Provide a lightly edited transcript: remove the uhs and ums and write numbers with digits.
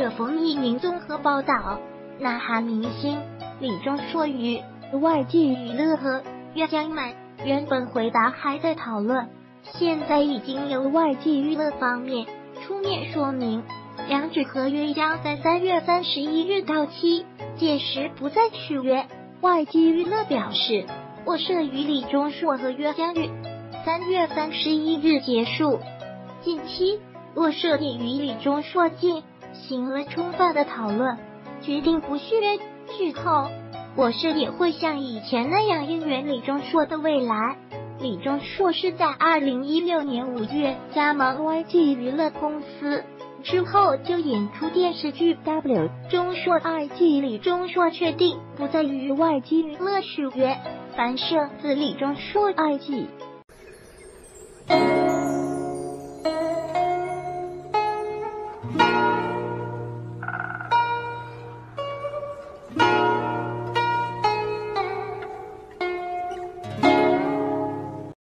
冯一鸣综合报道，南韩明星李钟硕与YG娱乐和岳江满原本回答还在讨论，现在已经由YG娱乐方面出面说明，两纸合约将在3月31日到期，届时不再续约。YG娱乐表示，我社与李钟硕合约将于3月31日结束。近期，我社也与李钟硕进行了充分的讨论，决定不续约。之后，我社也会像以前那样应援李钟硕的未来。李钟硕是在2016年5月加盟 YG 娱乐公司，之后就演出电视剧 W 钟硕 IG。李钟硕确定不再与 YG 娱乐续约，凡涉自李钟硕 IG